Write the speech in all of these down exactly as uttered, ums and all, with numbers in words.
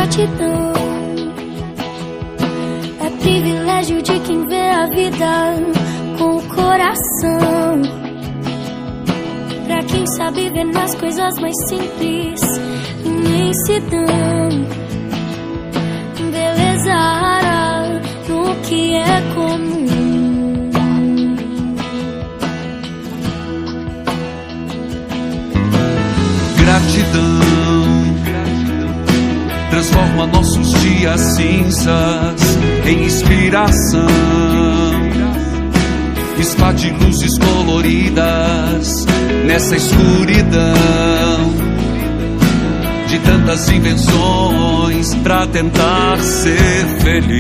Gratidão é privilégio de quem vê a vida com o coração. Pra quem sabe ver nas coisas mais simples imensidão, beleza rara no que é comum. Gratidão transforma nossos dias cinzas em inspiração, expande luzes coloridas nessa escuridão de tantas invenções pra tentar ser feliz.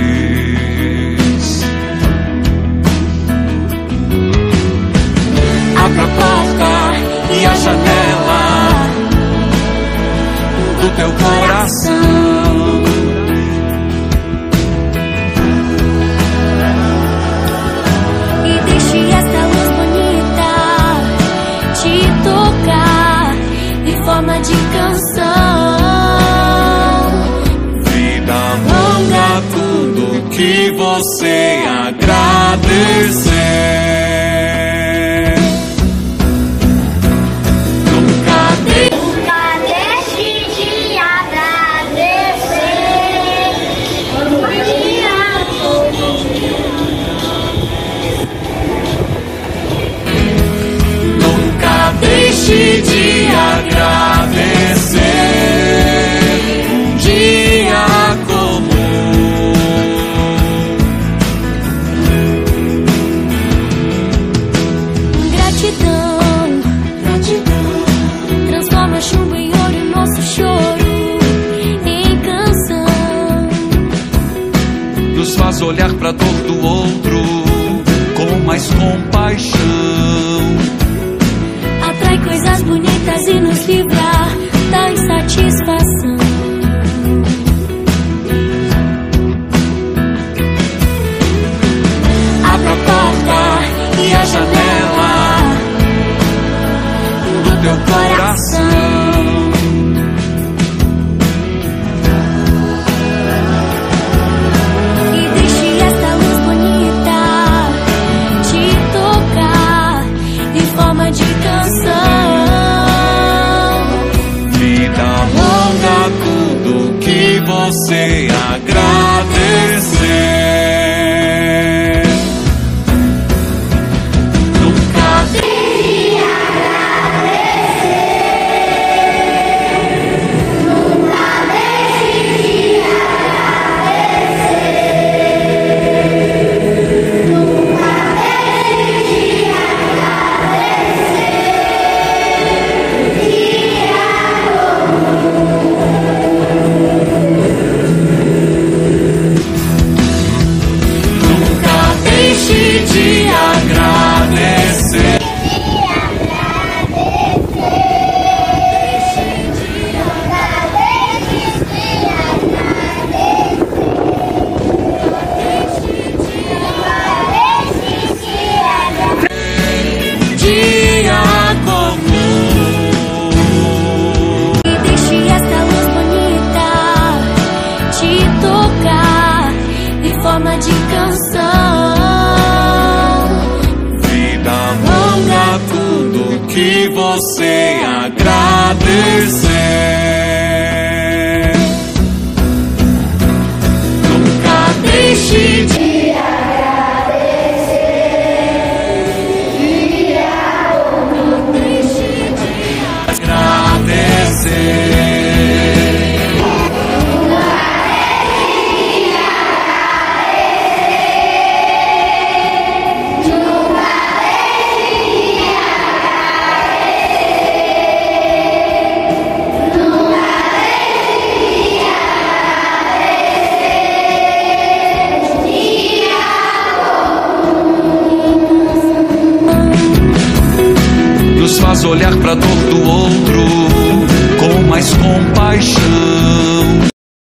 Abra a porta e a janela do teu coração, e deixe esta luz bonita te tocar em forma de canção. Vida longa, tudo que você agradecer. Deixe de agradecer um dia comum. Gratidão, gratidão transforma chumbo em ouro e nosso choro em canção. Nos faz olhar pra dor do outro com mais compaixão, atrai coisas bonitas e nos livra da insatisfação. Abra a porta e a janela do teu coração, e deixe esta luz bonita te tocar em forma de canção. Vida longa, tudo que você agradecer. De canção. Vida longa, tudo que você agradecer. Nunca deixe de agradecer. Nunca deixe de agradecer. Nos faz olhar pra dor do outro com mais compaixão,